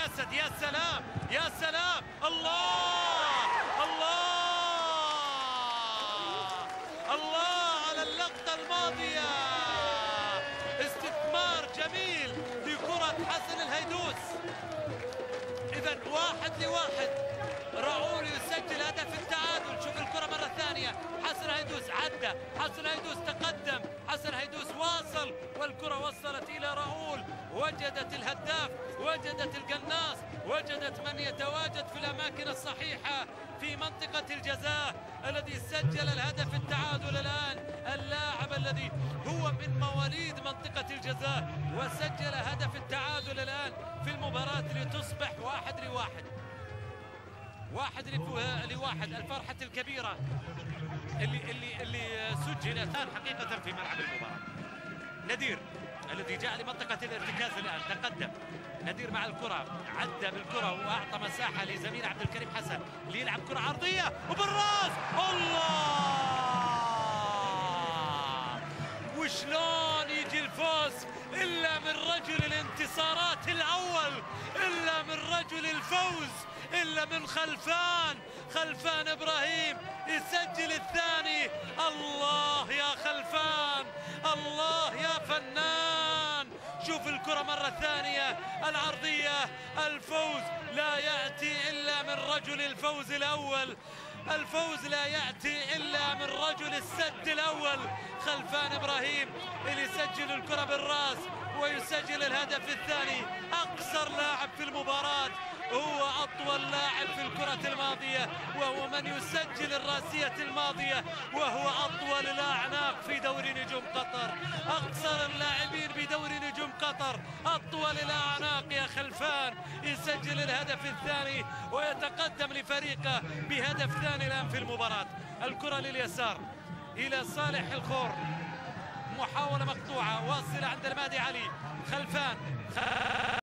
أسد. يا سلام يا سلام، الله الله الله على اللقطة الماضية. استثمار جميل لكرة حسن الهيدوس. إذا 1-1، راؤول يسجل هدف التعادل. شوف الكرة مرة ثانية، حسن هيدوس عدى، حسن هيدوس تقدم، حسن هيدوس واصل، والكرة وصلت إلى راؤول. وجدت الهداف، وجدت القناص، وجدت من يتواجد في الأماكن الصحيحة في منطقة الجزاء. الذي سجل الهدف التعادل الآن اللاعب الذي هو من مواليد منطقة الجزاء، وسجل هدف التعادل الآن في المباراة لتصبح 1-1. 1-1. الفرحة الكبيرة اللي سجلت الآن حقيقة في ملعب المباراة. ندير الذي جاء لمنطقة الارتكاز الآن تقدم. ندير مع الكرة، عدى بالكرة وأعطى مساحة لزميل عبد الكريم حسن ليلعب كرة عرضية وبالراس. الله، وشلون يجي الفوز إلا من رجل الانتصارات الأول، إلا من رجل الفوز، إلا من خلفان إبراهيم يسجل الثاني. الله يا خلفان، الله يا فنان. شوف الكرة مرة ثانية العرضية. الفوز لا يأتي إلا من رجل الفوز الأول، الفوز لا يأتي إلا من رجل السد الأول، خلفان إبراهيم اللي يسجل الكرة بالراس ويسجل الهدف الثاني. أقصر لاعب في المباراة هو أطول لاعب في الكرة الماضية، وهو من يسجل الراسية الماضية، وهو أطول الأعناق في دوري نجوم قطر. أقصر اللاعبين بدوري نجوم قطر، أطول الأعناق يا خلفان، يسجل الهدف الثاني ويتقدم لفريقه بهدف ثاني الآن في المباراة. الكرة لليسار إلى صالح الخور، محاولة مقطوعة واصلة عند المهدي علي. خلفان